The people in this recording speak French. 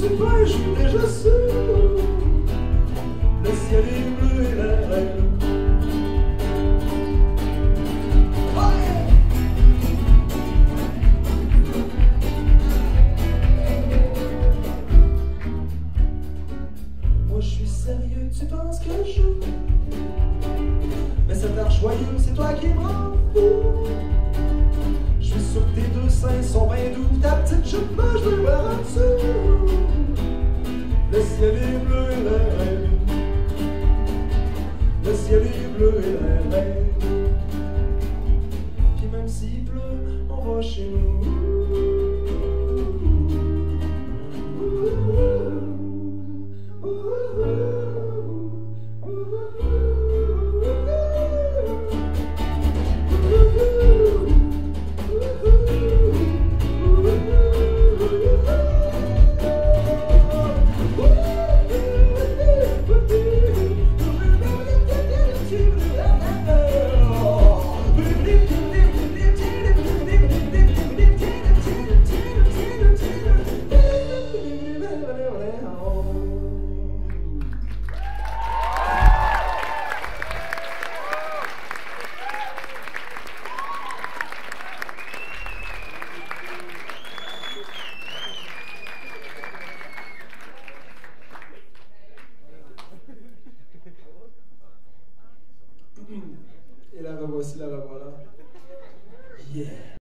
sais pas, je suis déjà sûr. Le ciel est bleu et l'air est bleu. Moi je suis sérieux, tu penses que je joue? Mais cet air joyeux, c'est toi qui m'en fous. Je suis sûr que tes deux seins sont bien doux. Ta petite jupe, moi je veux voir en dessous. Le ciel est bleu et l'air est bleu. Le ciel est bleu et l'air est bleu. Puis même s'il pleut, on va chez nous. Et la revoici, la revoilà. Yeah!